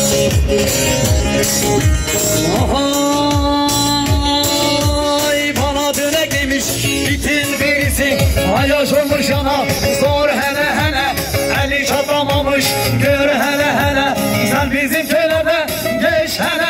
Ay bana dönek demiş itin birisi, ayaş olmuş ana zor hele hele, eli çatlamamış gör hele hele, sen bizim köylerde geç hele.